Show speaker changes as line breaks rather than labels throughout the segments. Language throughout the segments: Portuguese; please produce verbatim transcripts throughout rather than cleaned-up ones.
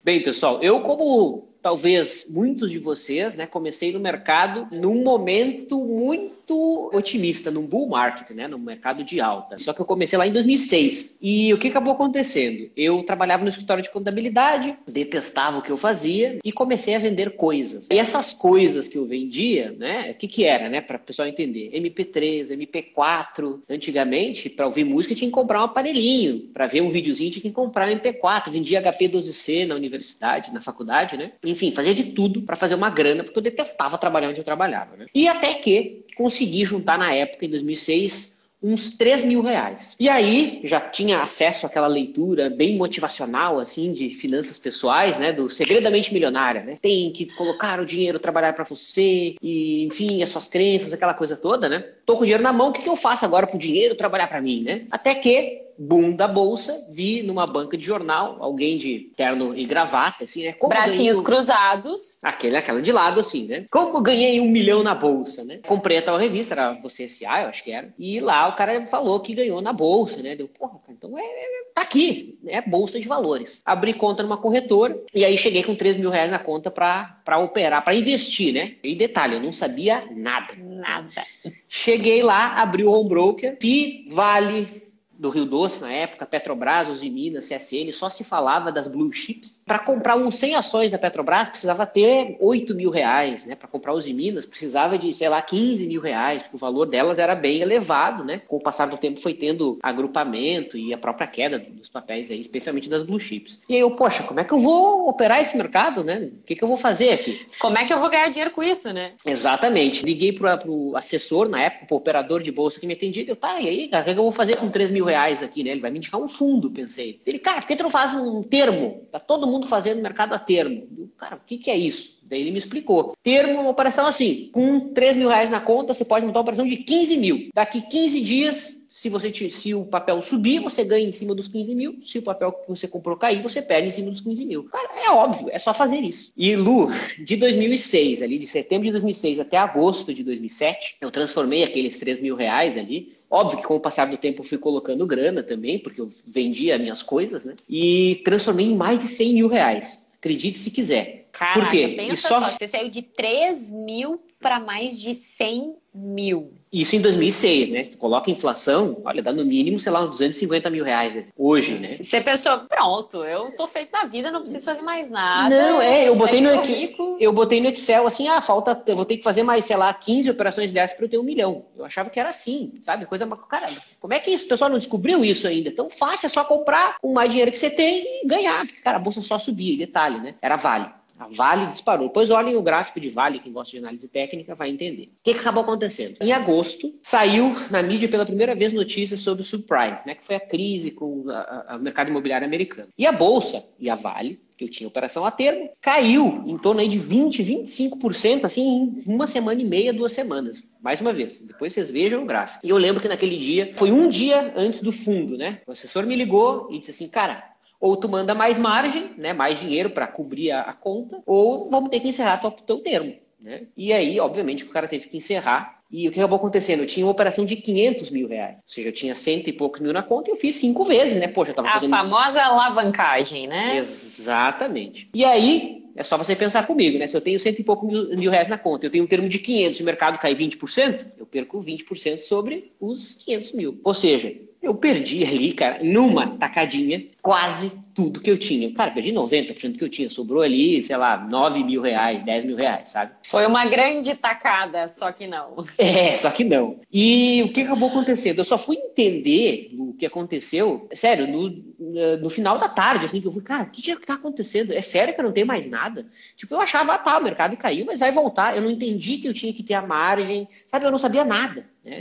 Bem, pessoal, eu como talvez muitos de vocês, né, comecei no mercado num momento muito otimista, num bull market, né, no mercado de alta. Só que eu comecei lá em dois mil e seis. E o que acabou acontecendo? Eu trabalhava no escritório de contabilidade, detestava o que eu fazia e comecei a vender coisas. E essas coisas que eu vendia, né, o que que era, né, para o pessoal entender? M P três, M P quatro. Antigamente, para ouvir música tinha que comprar um aparelhinho, para ver um videozinho tinha que comprar um M P quatro. Vendia H P doze C na universidade, na faculdade, né? Enfim, fazia de tudo para fazer uma grana, porque eu detestava trabalhar onde eu trabalhava, né? E até que consegui juntar na época, em dois mil e seis, uns três mil reais. E aí, já tinha acesso àquela leitura bem motivacional, assim, de finanças pessoais, né? Do Segredamente Milionária, né? Tem que colocar o dinheiro trabalhar para você, e, enfim, as suas crenças, aquela coisa toda, né? Tô com o dinheiro na mão, o que, que eu faço agora pro dinheiro trabalhar para mim, né? Até que... boom da bolsa, vi numa banca de jornal, alguém de terno e gravata, assim, né? Como
Bracinhos
ganhei...
cruzados.
Aquele, aquela de lado, assim, né? Como eu ganhei um milhão na bolsa, né? Comprei a tal revista, era Você S A, eu acho que era. E lá o cara falou que ganhou na bolsa, né? Deu, porra, cara, então é, é, tá aqui, né? Bolsa de valores. Abri conta numa corretora e aí cheguei com três mil reais na conta pra, pra operar, pra investir, né? E detalhe, eu não sabia nada.
Nada.
Cheguei lá, abri o home broker, vi Vale do Rio Doce na época, Petrobras, Uzi Minas, C S N, só se falava das blue chips. Para comprar uns cem ações da Petrobras, precisava ter oito mil reais, né? Para comprar Uzi Minas, precisava de, sei lá, quinze mil reais, porque o valor delas era bem elevado, né? Com o passar do tempo foi tendo agrupamento e a própria queda dos papéis aí, especialmente das blue chips. E aí eu, poxa, como é que eu vou operar esse mercado, né? O que, que eu vou fazer aqui?
Como é que eu vou ganhar dinheiro com isso, né?
Exatamente. Liguei para o assessor na época, pro operador de bolsa que me atendia. Eu, tá, e aí, cara, o que eu vou fazer com três mil reais aqui, né? Ele vai me indicar um fundo, pensei. Ele, cara, por que tu não faz um termo? Tá todo mundo fazendo mercado a termo. Eu, cara, o que que é isso? Daí ele me explicou. Termo é uma operação assim, com três mil reais na conta, você pode montar uma operação de quinze mil. Daqui quinze dias, se, você, se o papel subir, você ganha em cima dos quinze mil. Se o papel que você comprou cair, você perde em cima dos quinze mil. Cara, é óbvio, é só fazer isso. E, Lu, de dois mil e seis, ali, de setembro de dois mil e seis até agosto de dois mil e sete, eu transformei aqueles três mil reais ali. Óbvio que com o passar do tempo eu fui colocando grana também, porque eu vendia minhas coisas, né? E transformei em mais de cem mil reais. Acredite se quiser.
Caraca,
Por quê?
pensa
só...
só, você saiu de três mil para mais de cem mil.
Isso em dois mil e seis, né? Se tu coloca inflação, olha, dá no mínimo, sei lá, uns duzentos e cinquenta mil reais, né? Hoje, né?
Você pensou, pronto, eu tô feito na vida, não preciso fazer mais nada.
Não, é, eu botei no,
rico.
eu botei no Excel assim, ah, falta, eu vou ter que fazer mais, sei lá, quinze operações dessas para eu ter um milhão. Eu achava que era assim, sabe? Coisa, cara, como é que isso? O pessoal não descobriu isso ainda? Tão fácil, é só comprar com mais dinheiro que você tem e ganhar. Porque, cara, a bolsa só subia, detalhe, né? Era Vale. A Vale disparou. Depois olhem o gráfico de Vale, quem gosta de análise técnica vai entender. O que, que acabou acontecendo? Em agosto, saiu na mídia pela primeira vez notícias sobre o subprime, né, que foi a crise com o mercado imobiliário americano. E a Bolsa e a Vale, que eu tinha operação a termo, caiu em torno aí de vinte, vinte e cinco por cento assim, em uma semana e meia, duas semanas. Mais uma vez, depois vocês vejam o gráfico. E eu lembro que naquele dia, foi um dia antes do fundo, né? O assessor me ligou e disse assim, cara... ou tu manda mais margem, né, mais dinheiro para cobrir a, a conta, ou vamos ter que encerrar o teu termo. Né? E aí, obviamente, o cara teve que encerrar. E o que acabou acontecendo? Eu tinha uma operação de quinhentos mil reais. Ou seja, eu tinha cento e poucos mil na conta e eu fiz cinco vezes, né? Poxa, eu tava
a
fazendo
famosa isso. Alavancagem, né?
Exatamente. E aí, é só você pensar comigo, né? Se eu tenho cento e poucos mil, mil reais na conta, eu tenho um termo de quinhentos e o mercado cai vinte por cento, eu perco vinte por cento sobre os quinhentos mil. Ou seja, eu perdi ali, cara, numa tacadinha, quase tudo que eu tinha. Cara, perdi noventa por cento que eu tinha. Sobrou ali, sei lá, nove mil reais, dez mil reais, sabe?
Foi uma grande tacada, só que não.
É, só que não. E o que acabou acontecendo? Eu só fui entender o que aconteceu, sério, no, no final da tarde, assim, que eu fui, cara, o que que tá acontecendo? É sério que eu não tenho mais nada? Tipo, eu achava, ah, tá, o mercado caiu, mas vai voltar. Eu não entendi que eu tinha que ter a margem, sabe? Eu não sabia nada, né?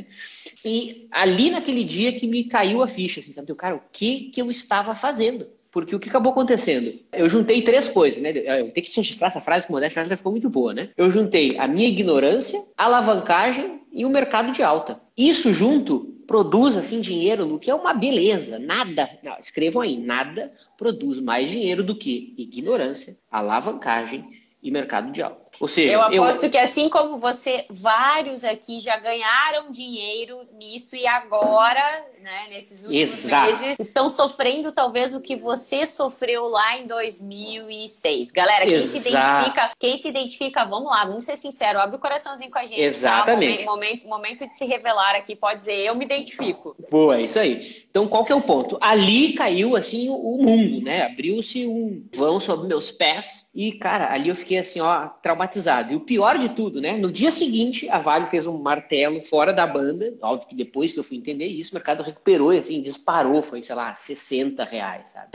E ali naquele dia que me caiu a ficha, assim, sabe? Eu, cara, o que que eu estava fazendo? Porque o que acabou acontecendo? Eu juntei três coisas, né? Eu vou ter que registrar essa frase, que o Modéstia já ficou muito boa, né? Eu juntei a minha ignorância, a alavancagem e o mercado de alta. Isso junto produz, assim, dinheiro, no que é uma beleza. Nada, não, escrevam aí, nada produz mais dinheiro do que ignorância, alavancagem e mercado de alta. Ou seja,
eu aposto eu... que assim como você, vários aqui já ganharam dinheiro nisso e agora, né, nesses últimos Exato. meses, estão sofrendo talvez o que você sofreu lá em dois mil e seis. Galera, quem se identifica, quem se identifica, vamos lá, vamos ser sinceros, abre o coraçãozinho com a gente.
Exatamente.
Tá? Momento, momento de se revelar aqui, pode dizer, eu me identifico.
Boa, é isso aí. Então, qual que é o ponto? Ali caiu, assim, o mundo, né? Abriu-se um vão sobre meus pés e, cara, ali eu fiquei, assim, ó, traumatizado. E o pior de tudo, né? No dia seguinte, a Vale fez um martelo fora da banda. Óbvio que depois que eu fui entender isso, o mercado recuperou e, assim, disparou. Foi, sei lá, sessenta reais, sabe?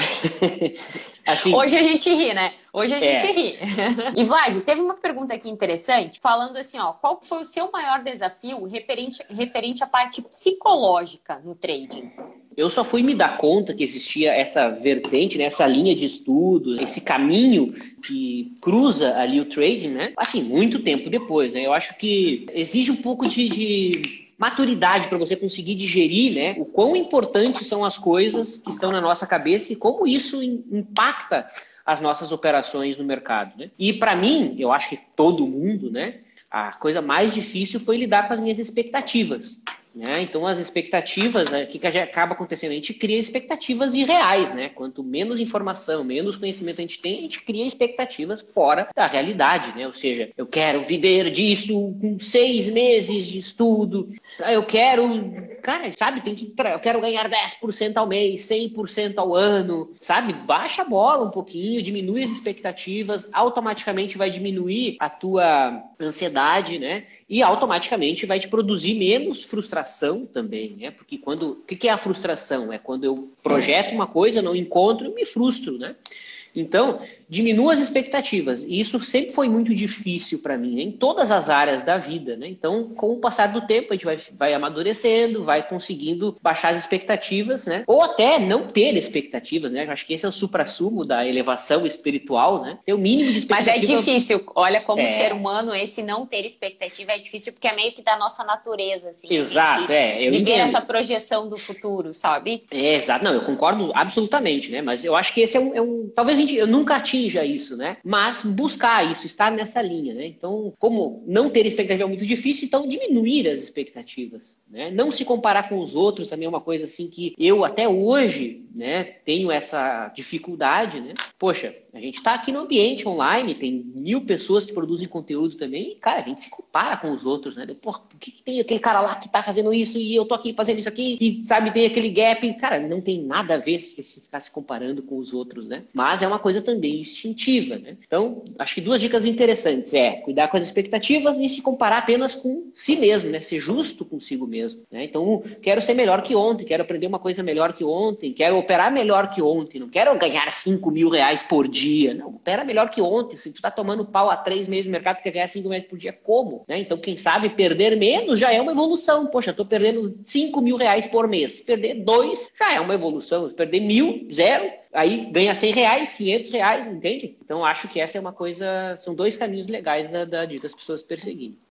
assim, hoje a gente ri, né? Hoje a gente
é.
ri. E, Vlad, teve uma pergunta aqui interessante, falando assim, ó, qual foi o seu maior desafio referente, referente à parte psicológica no trading?
Eu só fui me dar conta que existia essa vertente, né, essa linha de estudo, esse caminho que cruza ali o trading, né? Assim, muito tempo depois, né? Eu acho que exige um pouco de, de maturidade para você conseguir digerir, né, o quão importantes são as coisas que estão na nossa cabeça e como isso impacta as nossas operações no mercado, né? E para mim, eu acho que todo mundo, né, a coisa mais difícil foi lidar com as minhas expectativas. Né? Então, as expectativas, o que, que acaba acontecendo? A gente cria expectativas irreais, né? Quanto menos informação, menos conhecimento a gente tem, a gente cria expectativas fora da realidade, né? Ou seja, eu quero viver disso com seis meses de estudo, eu quero, cara, sabe, tem que, eu quero ganhar dez por cento ao mês, cem por cento ao ano, sabe? Baixa a bola um pouquinho, diminui as expectativas, automaticamente vai diminuir a tua ansiedade, né? E automaticamente vai te produzir menos frustração também, né? Porque quando... O que é a frustração? É quando eu projeto uma coisa, não encontro e me frustro, né? Então, diminua as expectativas. E isso sempre foi muito difícil para mim, né? Em todas as áreas da vida, né? Então, com o passar do tempo, a gente vai, vai amadurecendo, vai conseguindo baixar as expectativas, né? Ou até não ter expectativas, né? Eu acho que esse é o suprassumo da elevação espiritual, né? Ter o mínimo de expectativa.
Mas é difícil. Olha, como é... ser humano, esse não ter expectativa é difícil, porque é meio que da nossa natureza, assim.
Exato, é. Eu
viver
entendo.
essa projeção do futuro, sabe?
É, exato. Não, eu concordo absolutamente, né? Mas eu acho que esse é um... É um... Talvez a gente, eu nunca atinja isso, né? Mas buscar isso, estar nessa linha, né? Então, como não ter expectativa é muito difícil, então diminuir as expectativas, né? Não se comparar com os outros também é uma coisa assim que eu até hoje, né, tenho essa dificuldade, né? Poxa, a gente está aqui no ambiente online, tem mil pessoas que produzem conteúdo também, e, cara, a gente se compara com os outros, né? Porra, por que, que tem aquele cara lá que tá fazendo isso e eu tô aqui fazendo isso aqui e, sabe, tem aquele gap? Cara, não tem nada a ver se, se ficar se comparando com os outros, né? Mas é uma coisa também instintiva, né? Então, acho que duas dicas interessantes é cuidar com as expectativas e se comparar apenas com si mesmo, né? Ser justo consigo mesmo, né? Então, quero ser melhor que ontem, quero aprender uma coisa melhor que ontem, quero operar melhor que ontem, não quero ganhar cinco mil reais por dia, não, opera melhor que ontem. Se tu tá tomando pau há três meses no mercado, tu quer ganhar cinco mil reais por dia, como? Né? Então, quem sabe perder menos já é uma evolução. Poxa, eu tô perdendo cinco mil reais por mês. Se perder dois, já é uma evolução. Se perder mil, zero, aí ganha cem reais, quinhentos reais, entende? Então, acho que essa é uma coisa, são dois caminhos legais da, da, das pessoas perseguirem.